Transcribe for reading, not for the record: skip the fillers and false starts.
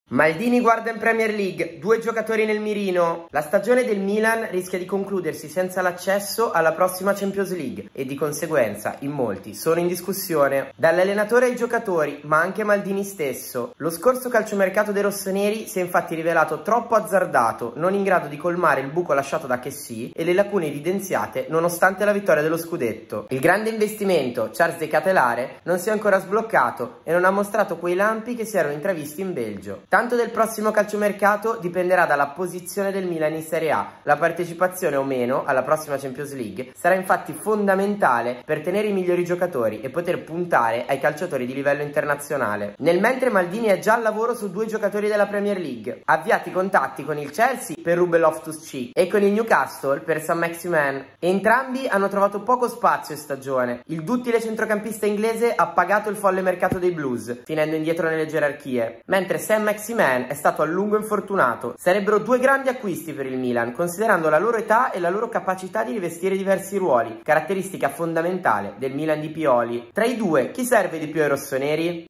Maldini guarda in Premier League, 2 giocatori nel mirino. La stagione del Milan rischia di concludersi senza l'accesso alla prossima Champions League e di conseguenza in molti sono in discussione. Dall'allenatore ai giocatori, ma anche Maldini stesso. Lo scorso calciomercato dei rossoneri si è infatti rivelato troppo azzardato, non in grado di colmare il buco lasciato da Kessie e le lacune evidenziate nonostante la vittoria dello scudetto. Il grande investimento, Charles De Ketelaere, non si è ancora sbloccato e non ha mostrato quei lampi che si erano intravisti in Belgio. Tanto del prossimo calciomercato dipenderà dalla posizione del Milan in Serie A. La partecipazione o meno alla prossima Champions League sarà infatti fondamentale per tenere i migliori giocatori e poter puntare ai calciatori di livello internazionale. Nel mentre Maldini è già al lavoro su 2 giocatori della Premier League. Avviati contatti con il Chelsea per Ruben Loftus-Cheek e con il Newcastle per Saint-Maximin. Entrambi hanno trovato poco spazio in stagione. Il duttile centrocampista inglese ha pagato il folle mercato dei Blues, finendo indietro nelle gerarchie, mentre Saint-Maximin è stato a lungo infortunato. Sarebbero 2 grandi acquisti per il Milan, considerando la loro età e la loro capacità di rivestire diversi ruoli, caratteristica fondamentale del Milan di Pioli. Tra i due, chi serve di più ai rossoneri?